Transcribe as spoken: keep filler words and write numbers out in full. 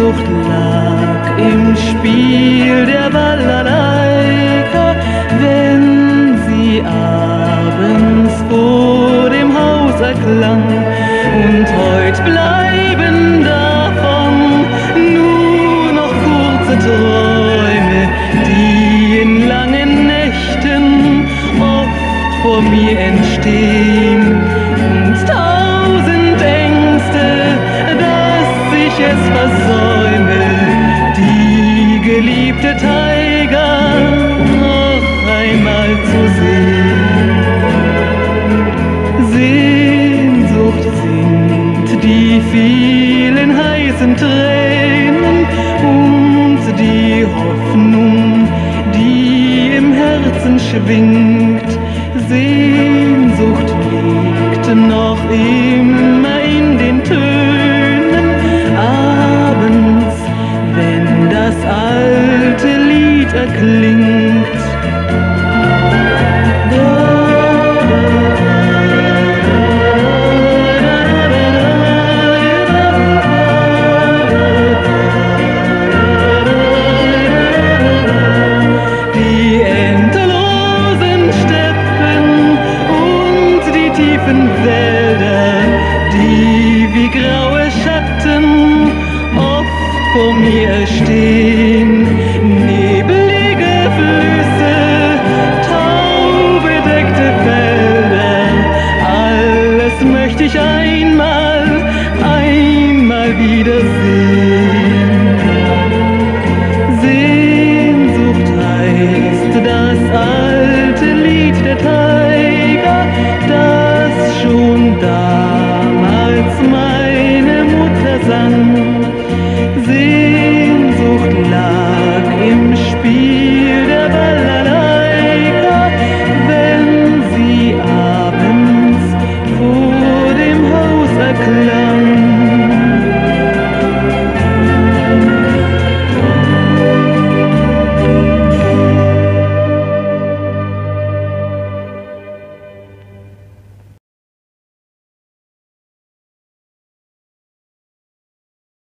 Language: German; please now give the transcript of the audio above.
Sehnsucht lag im Spiel der Balalaika, wenn sie abends vor dem Haus erklang. Und heut bleiben davon nur noch kurze Träume, die in langen Nächten oft vor mir entstehen. Und tausend Ängste, dass ich es versäume, die geliebte Taiga noch einmal zu sehen. Sehnsucht sind die vielen heißen Tränen und die Hoffnung, die im Herzen schwingt. Sehnsucht liegt noch immer in den Tönen abends, wenn das alte Lied erklingt. Die endlosen Steppen und die tiefen Wälder, die wie graue Schatten oft vor mir stehen.